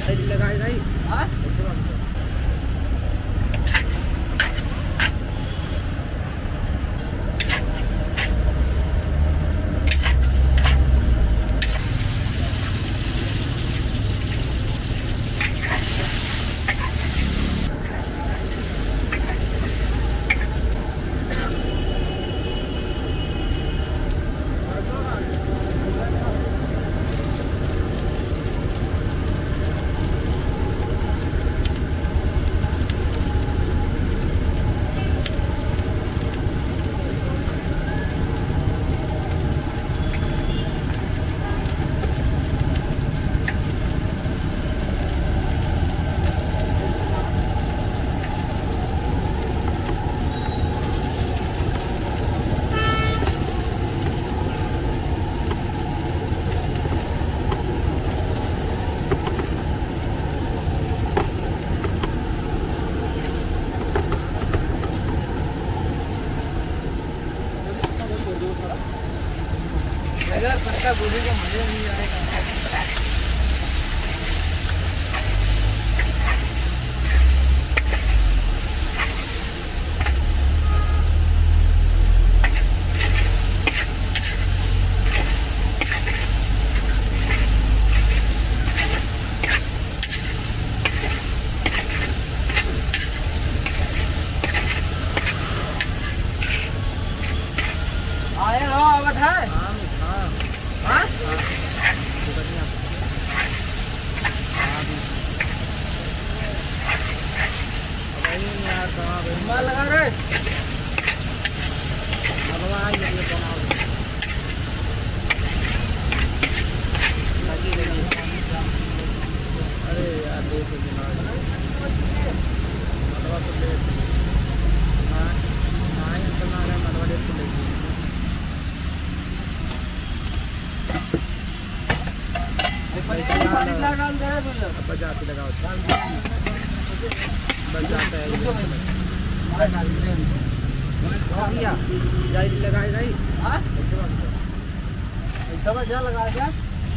लगाएगा ही। हाँ अगर पत्ता गोभी का मजा नहीं आएगा। आया रो आवत है। लगा रहे अरे यार देखो बजाते लगाओ बजाता है लगाएगा ही। हाँ जा लगा क्या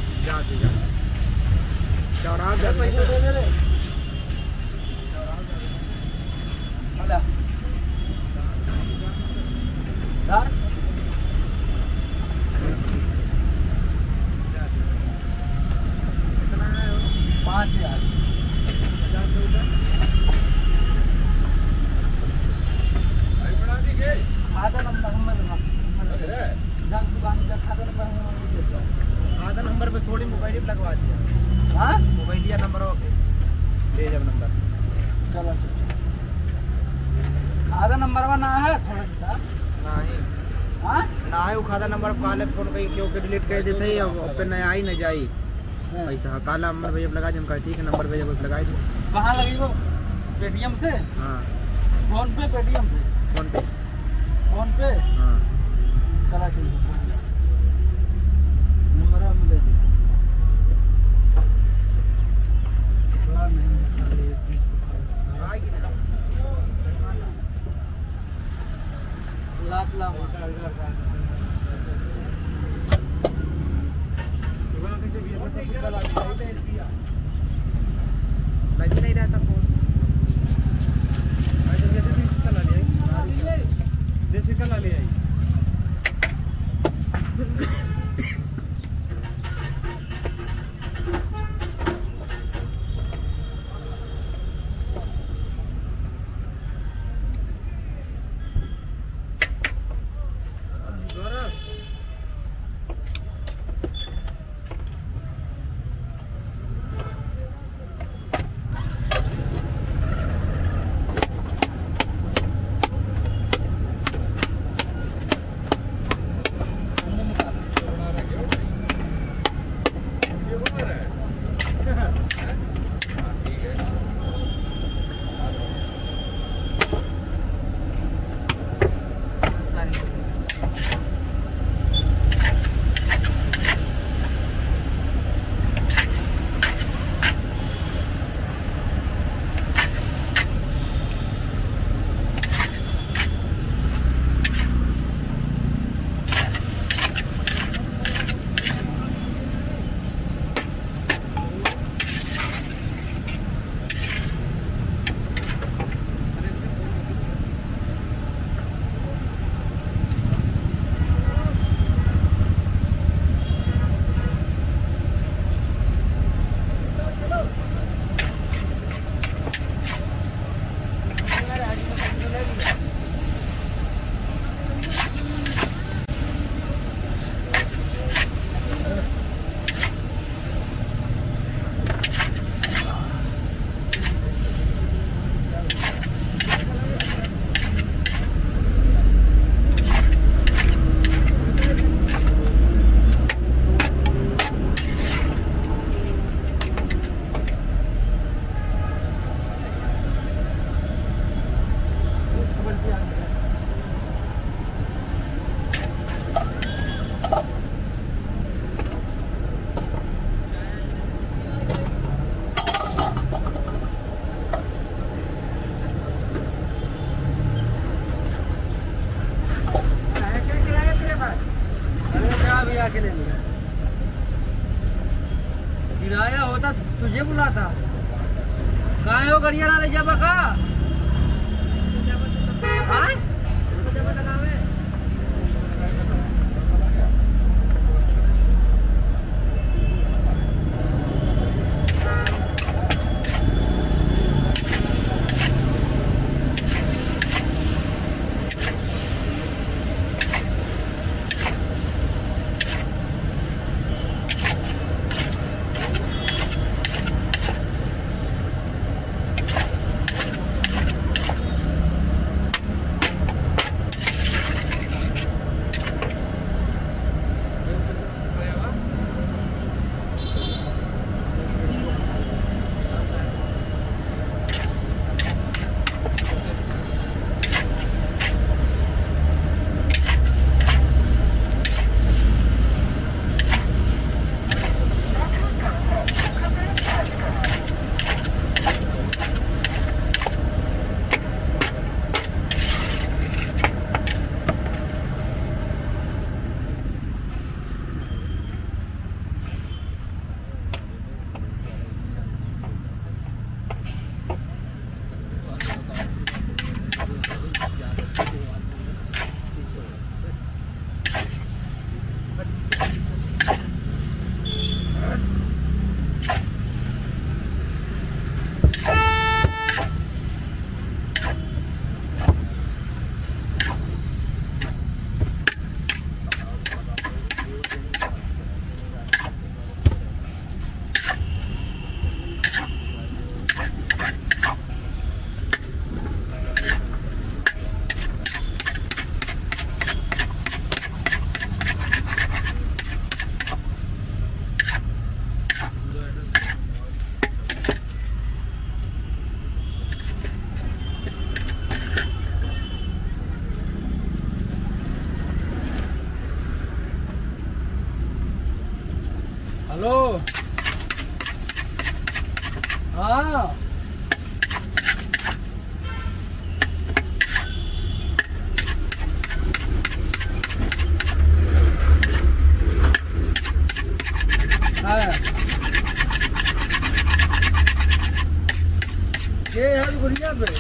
चौराहा जा पैसे दे दे रे यार 5000 खाता नंबर पे थोड़ी मोबाइल लगवा दिया। हाँ मोबाइल या नंबर दे जब नंबर चलो खाता नंबर में ना है थोड़ा नहीं। हाँ ना है वो खाता नंबर काले फोन पे क्यों के डिलीट कर देते हैं अब पे नया आई न जाई पैसा काला नंबर भैया लगा दी हम कहती है नंबर भैया लगा दी। कहाँ लगी वो पेटीएम से? हाँ फोन पे पेटीएम पे फोन पे हाँ चला ठीक है नंबर हम दे लाख लग नहीं रहता फोन देसी कला ले आई किराया होता तुझे बुलाता। कहाँ हो गड़िया ना ले जा बका? हाँ? हेलो। हाँ ये है गुड़िया पे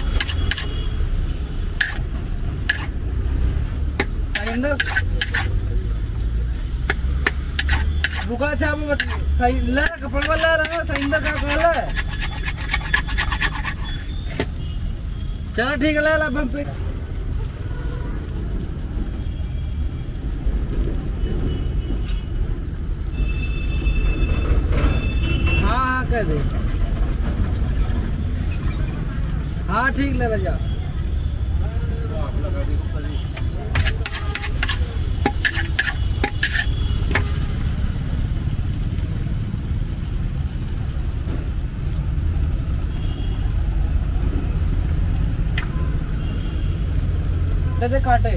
रुका था वो सही ला कपड़ वाला रहा सहिंदा का कहला है। चलो ठीक है ला बम पे। हाँ कह दे। हाँ ठीक ले जा। दे काटे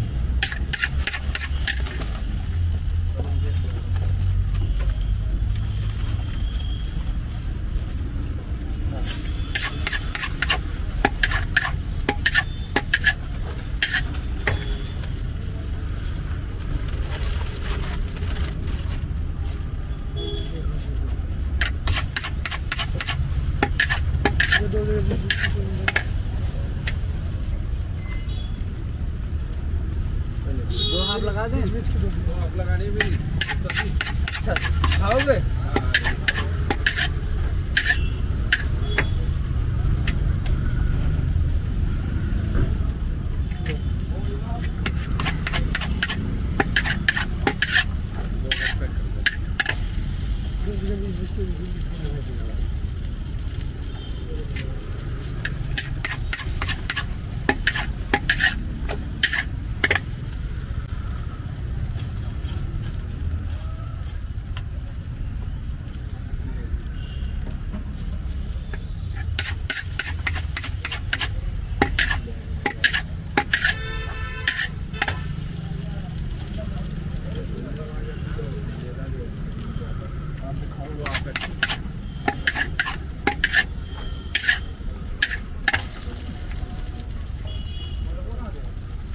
दो हाथ लगा दें। दो हाथ लगाने भी अच्छा खाओगे?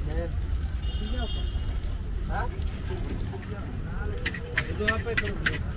हाँ?